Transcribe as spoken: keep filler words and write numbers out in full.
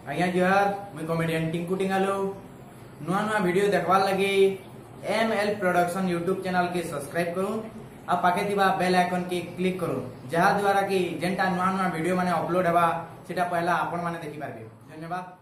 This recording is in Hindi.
आज्ञा जोहार मुई कॉमेडियन टिंकू टिंगालू नुआ नुआ वीडियो देखवार लगी M L production YouTube channel के सब्सक्राइब करूँ आ पाखे थिबा बेल आइकन के क्लिक करूँ जहा द्वारा कि जेंटा नुआ नुआ वीडियो माने अपलोड हेबा सेटा पहला आपण माने देखि पारबे। धन्यवाद।